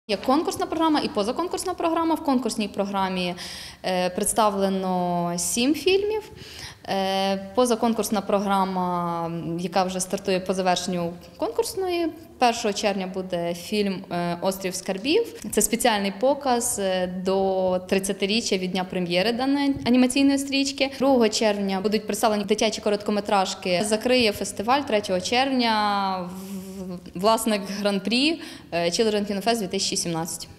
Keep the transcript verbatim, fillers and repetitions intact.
Є конкурсна програма і позаконкурсна програма. В конкурсній програмі представлено сім фільмів. Позаконкурсна програма, яка вже стартує по завершенню конкурсної. першого червня буде фільм «Острів скарбів». Це спеціальний показ до тридцятиріччя від дня прем'єри даної анімаційної стрічки. другого червня будуть представлені дитячі короткометражки. Закриє фестиваль третього червня власник гран-прі Children Kino Fest дві тисячі сімнадцять.